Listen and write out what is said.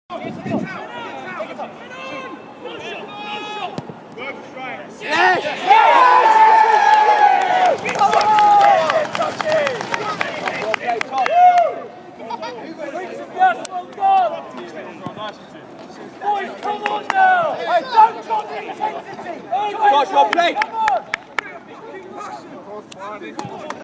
Boys, come on now! Hey, don't drop the intensity! Josh, well played! Come on!